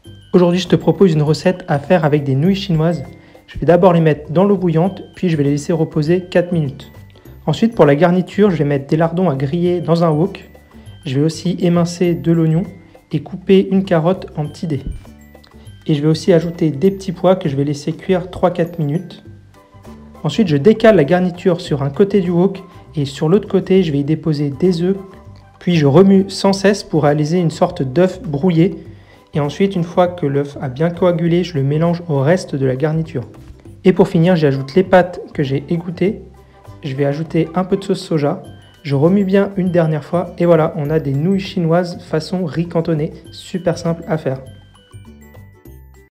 Aujourd'hui, je te propose une recette à faire avec des nouilles chinoises. Je vais d'abord les mettre dans l'eau bouillante, puis je vais les laisser reposer 4 minutes. Ensuite, pour la garniture, je vais mettre des lardons à griller dans un wok. Je vais aussi émincer de l'oignon et couper une carotte en petits dés. Et je vais aussi ajouter des petits pois que je vais laisser cuire 3-4 minutes. Ensuite, je décale la garniture sur un côté du wok et sur l'autre côté, je vais y déposer des œufs. Puis je remue sans cesse pour réaliser une sorte d'œuf brouillé. Et ensuite, une fois que l'œuf a bien coagulé, je le mélange au reste de la garniture. Et pour finir, j'ajoute les pâtes que j'ai égouttées. Je vais ajouter un peu de sauce soja. Je remue bien une dernière fois et voilà, on a des nouilles chinoises façon riz cantonné. Super simple à faire.